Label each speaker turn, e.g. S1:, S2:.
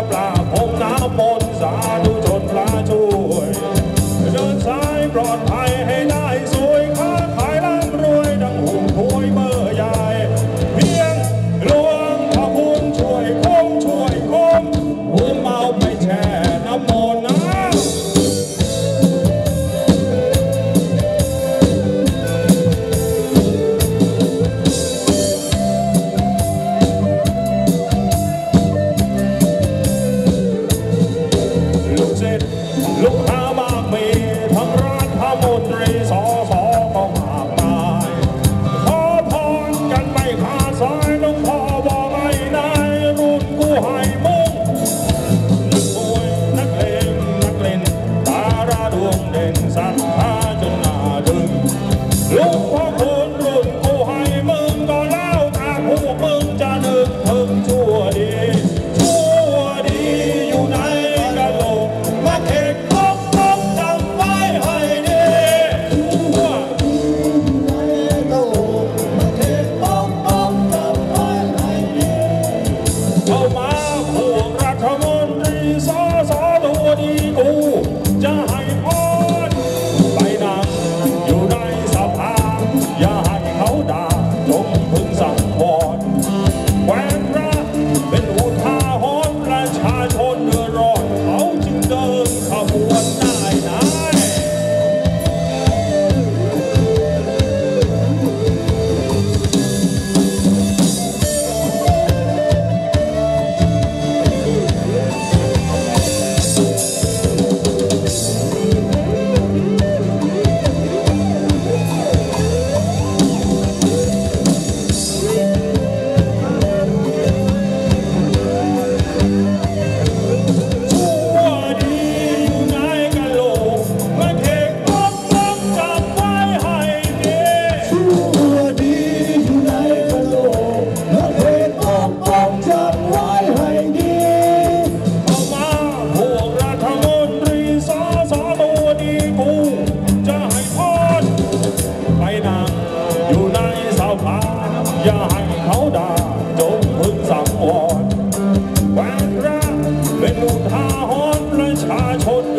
S1: ปลาพงน้ำมนต์สาธุชนพระช่วยเดินสายปลอดภัยให้ได้สวยค้าขายร่ำรวยดังหุ่นถวยเบอร์ใหญ่เพียงหลวงพระคุณช่วยคุ้มหัวเมาไปแช่น้ำมนต์นะลูกค้ามากมีทั้งร้านพระมนตรีสอก็มากมายขอพรกันไม่ขาดสายหลวงพ่อบอกไอ้นายรุ่นกู้ให้มุ่งนักมวยนักเลงตาราดวงเด่นศรัทธาจนน่าดึงลูกพ่อคุณรุ่นกู้ให้มึงก็แล้วแต่พวกมึงจะนึกถึงชั่วดีอยู่ในกะโหลกมาเก็บจำไว้ให้ดีชั่วในกะโหลกมาเก็บจำไว้ให้ดีเข้ามาพวกรัฐมนตรีสตัวดีกูจะให้พรไปนั่งอยู่ในสภาอย่าให้เขาด่าจงพึงสั่งวอนแหวนพระเป็นอุทาหรณ์ประชาชนเดือดร้อนเขาจึงเดินขบวนได้นะอย่าให้เขาด่าจงพึงสังวรแหวนพระเป็นอุทาหรณ์ประชาชน